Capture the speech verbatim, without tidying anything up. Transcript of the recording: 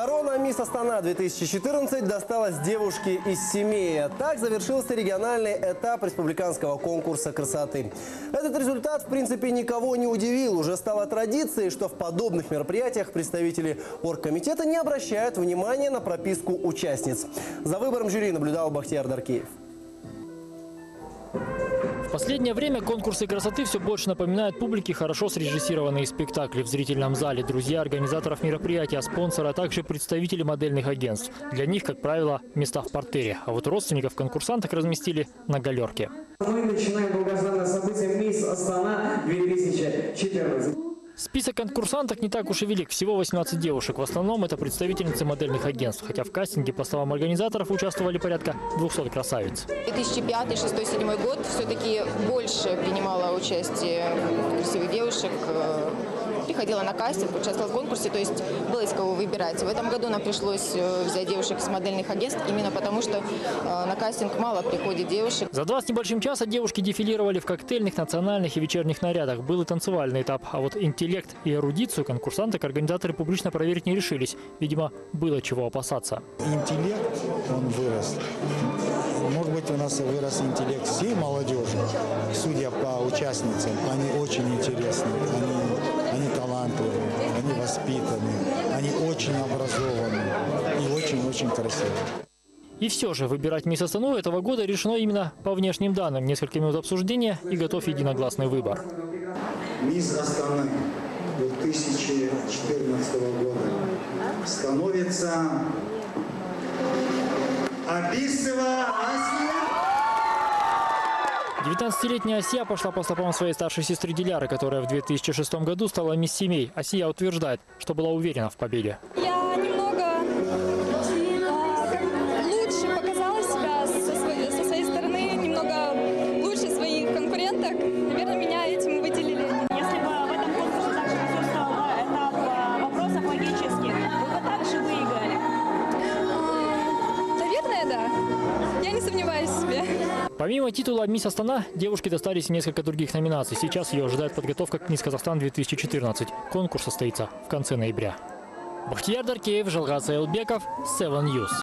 Корона «Мисс Астана две тысячи четырнадцать» досталась девушке из Семея. Так завершился региональный этап республиканского конкурса красоты. Этот результат, в принципе, никого не удивил. Уже стало традицией, что в подобных мероприятиях представители оргкомитета не обращают внимания на прописку участниц. За выбором жюри наблюдал Бахтияр Даркеев. В последнее время конкурсы красоты все больше напоминают публике хорошо срежиссированные спектакли в зрительном зале. Друзья организаторов мероприятия, спонсоры, а также представители модельных агентств. Для них, как правило, места в партере. А вот родственников конкурсанток разместили на галерке. Мы начинаем долгожданное событие «Мисс Астана две тысячи четырнадцать». Список конкурсанток не так уж и велик. Всего восемнадцать девушек. В основном это представительницы модельных агентств. Хотя в кастинге, по словам организаторов, участвовали порядка двухсот красавиц. две тысячи пятый, две тысячи шестой, две тысячи седьмой год все-таки больше принимала участие красивых девушек. Приходила на кастинг, участвовала в конкурсе, то есть было из кого выбирать. В этом году нам пришлось взять девушек из модельных агентств, именно потому что на кастинг мало приходит девушек. За два с небольшим часа девушки дефилировали в коктейльных, национальных и вечерних нарядах. Был и танцевальный этап. А вот интеллект и эрудицию конкурсанток организаторы публично проверить не решились. Видимо, было чего опасаться. Интеллект, он вырос. Может быть, у нас вырос интеллект всей молодежи. Судя по участницам, они очень интересны, они, они талантливые, они воспитаны, они очень образованы и очень-очень красивые. И все же выбирать «Мисс Астану» этого года решено именно по внешним данным. Несколько минут обсуждения и готов единогласный выбор. «Мисс Астаны» две тысячи четырнадцатого года становится Абисова Асия. девятнадцатилетняя Асия пошла по стопам своей старшей сестры Диляры, которая в две тысячи шестом году стала «Мисс Семей». Асия утверждает, что была уверена в победе. Я немного а, лучше показала себя со своей, со своей стороны, немного лучше своих конкуренток. Наверное, меня этим выделили. Если бы в этом конкурсе также присутствовал этап вопросов логических, вы бы также выиграли? А, наверное, да. Я не сомневаюсь в себе. Помимо титула «Мисс Астана», девушке достались и несколько других номинаций. Сейчас ее ожидает подготовка к «Мисс Казахстан две тысячи четырнадцать». Конкурс состоится в конце ноября. Бахтияр Даркеев, Жалгаз Аилбеков, Seven News.